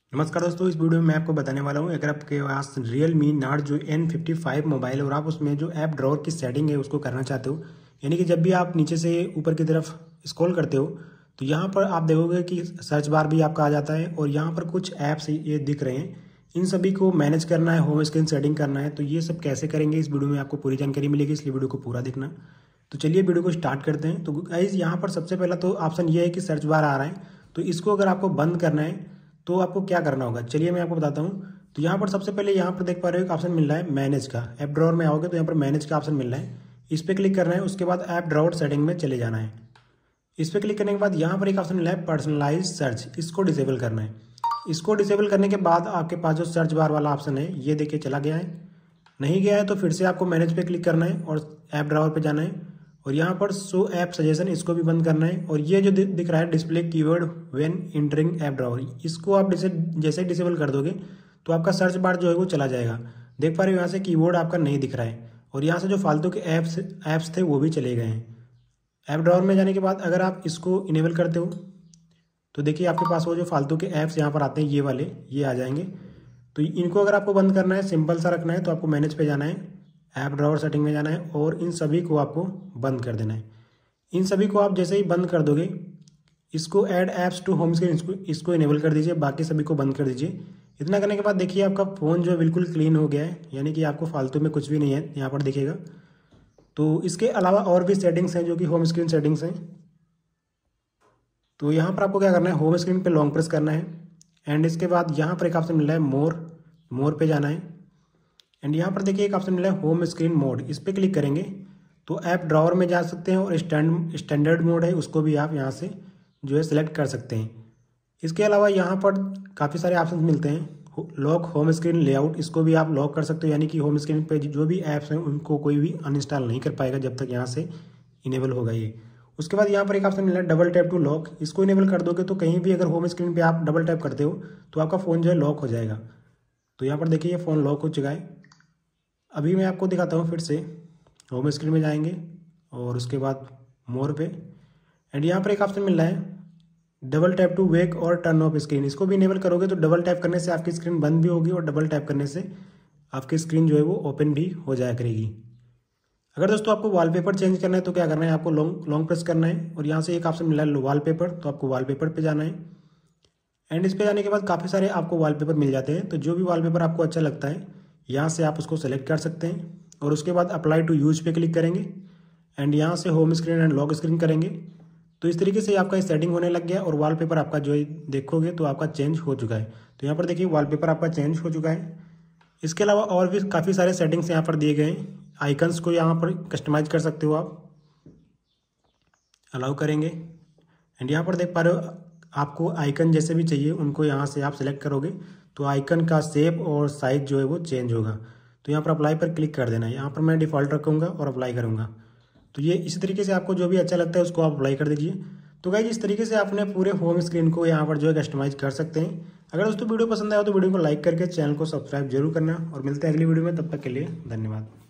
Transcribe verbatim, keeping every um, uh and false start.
नमस्कार दोस्तों, इस वीडियो में मैं आपको बताने वाला हूं अगर आपके पास Realme Nord जो एन फिफ्टी फाइव मोबाइल है और आप उसमें जो ऐप ड्रॉअर की सेटिंग है उसको करना चाहते हो, यानी कि जब भी आप नीचे से ऊपर की तरफ स्क्रॉल करते हो तो यहाँ पर आप देखोगे कि सर्च बार भी आपका आ जाता है और यहाँ पर कुछ ऐप्स ये दिख रहे हैं। इन सभी को मैनेज करना है, होम स्क्रीन सेटिंग करना है। तो ये सब कैसे करेंगे इस वीडियो में आपको पूरी जानकारी मिलेगी, इसलिए वीडियो को पूरा देखना। तो चलिए वीडियो को स्टार्ट करते हैं। तो गाइस यहाँ पर सबसे पहला तो ऑप्शन ये है कि सर्च बार आ रहा है, तो इसको अगर आपको बंद करना है तो आपको क्या करना होगा, चलिए मैं आपको बताता हूँ। तो यहाँ पर सबसे पहले यहाँ पर देख पा रहे हो एक ऑप्शन मिल रहा है मैनेज का। ऐप ड्रॉअर में आओगे तो यहाँ पर मैनेज का ऑप्शन मिल रहा है, इस पर क्लिक करना है। उसके बाद ऐप ड्रॉअर सेटिंग में चले जाना है। इस पर क्लिक करने के बाद यहाँ पर एक ऑप्शन मिला है पर्सनलाइज सर्च, इसको डिसेबल करना है। इसको डिसेबल करने के बाद आपके पास जो सर्च बार वाला ऑप्शन है ये देखिए चला गया है। नहीं गया है तो फिर से आपको मैनेज पे क्लिक करना है और ऐप ड्रॉअर पे जाना है और यहाँ पर शो ऐप सजेशन इसको भी बंद करना है। और ये जो दिख रहा है display keyword when entering app drawer, इसको आप जैसे डिसेबल कर दोगे तो आपका सर्च बार जो है वो चला जाएगा। देख पा रहे हो यहाँ से कीवर्ड आपका नहीं दिख रहा है और यहाँ से जो फालतू के ऐप्स ऐप्स थे वो भी चले गए हैं। ऐप ड्रॉअर में जाने के बाद अगर आप इसको इनेबल करते हो तो देखिए आपके पास वो जो फालतू के ऐप्स यहाँ पर आते हैं ये वाले ये आ जाएंगे। तो इनको अगर आपको बंद करना है, सिंपल सा रखना है, तो आपको मैनेज पे जाना है, ऐप ड्रॉअर सेटिंग में जाना है और इन सभी को आपको बंद कर देना है। इन सभी को आप जैसे ही बंद कर दोगे, इसको add apps to home screen इसको इसको इनेबल कर दीजिए, बाकी सभी को बंद कर दीजिए। इतना करने के बाद देखिए आपका फ़ोन जो है बिल्कुल क्लीन हो गया है, यानी कि आपको फालतू में कुछ भी नहीं है यहाँ पर दिखेगा। तो इसके अलावा और भी सेटिंग्स हैं जो कि होम स्क्रीन सेटिंग्स हैं। तो यहाँ पर आपको क्या करना है, होम स्क्रीन पे लॉन्ग प्रेस करना है एंड इसके बाद यहाँ पर एक ऑप्शन मिल रहा है मोर मोर पे जाना है एंड यहाँ पर देखिए एक ऑप्शन मिला है होम स्क्रीन मोड, इस पर क्लिक करेंगे तो ऐप ड्रॉअर में जा सकते हैं और स्टैंड स्टैंडर्ड मोड है उसको भी आप यहाँ से जो है सिलेक्ट कर सकते हैं। इसके अलावा यहाँ पर काफ़ी सारे ऑप्शन मिलते हैं। लॉक होम स्क्रीन लेआउट, इसको भी आप लॉक कर सकते हो, यानी कि होम स्क्रीन पे जो भी ऐप्स हैं उनको कोई भी अनइंस्टॉल नहीं कर पाएगा जब तक यहाँ से इनेबल होगा ये। उसके बाद यहाँ पर एक ऑप्शन मिला है डबल टैप टू लॉक, इसको इनेबल कर दोगे तो कहीं भी अगर होम स्क्रीन पे आप डबल टैप करते हो तो आपका फ़ोन जो है लॉक हो जाएगा। तो यहाँ पर देखिए ये फ़ोन लॉक हो चुका है। अभी मैं आपको दिखाता हूँ, फिर से होम स्क्रीन में जाएंगे और उसके बाद मोर पे एंड यहाँ पर एक ऑप्शन मिल रहा है डबल टैप टू वेक और टर्न ऑफ स्क्रीन, इसको भी इनेबल करोगे तो डबल टैप करने से आपकी स्क्रीन बंद भी होगी और डबल टैप करने से आपकी स्क्रीन जो है वो ओपन भी हो जाया करेगी। अगर दोस्तों आपको वॉलपेपर चेंज करना है तो क्या करना है, आपको लॉन्ग लॉन्ग प्रेस करना है और यहाँ से एक ऑप्शन मिला है वॉलपेपर, तो आपको वॉलपेपर पे जाना है एंड इस पे जाने के बाद काफ़ी सारे आपको वॉलपेपर मिल जाते हैं। तो जो भी वॉलपेपर आपको अच्छा लगता है यहाँ से आप उसको सेलेक्ट कर सकते हैं और उसके बाद अप्लाई टू यूज पे क्लिक करेंगे एंड यहाँ से home screen and lock screen करेंगे। तो इस तरीके से आपका सेटिंग होने लग गया और वॉलपेपर आपका जो है देखोगे तो आपका चेंज हो चुका है। तो यहाँ पर देखिए वॉलपेपर आपका चेंज हो चुका है। इसके अलावा और भी काफ़ी सारे सेटिंग्स यहाँ पर दिए गए हैं। आइकन्स को यहाँ पर कस्टमाइज कर सकते हो आप, अलाउ करेंगे एंड यहाँ पर देख पा रहे हो आपको आइकन जैसे भी चाहिए उनको यहाँ से आप सिलेक्ट करोगे तो आइकन का शेप और साइज जो है वो चेंज होगा। तो यहाँ पर अप्लाई पर क्लिक कर देना है, यहाँ पर मैं डिफ़ॉल्ट रखूँगा और अप्लाई करूँगा। तो ये इसी तरीके से आपको जो भी अच्छा लगता है उसको आप अप्लाई कर दीजिए। तो गाइस इस तरीके से आपने पूरे होम स्क्रीन को यहाँ पर जो है कस्टमाइज कर सकते हैं। अगर दोस्तों वीडियो पसंद आया तो वीडियो को लाइक करके चैनल को सब्सक्राइब जरूर करना और मिलते हैं अगली वीडियो में, तब तक के लिए धन्यवाद।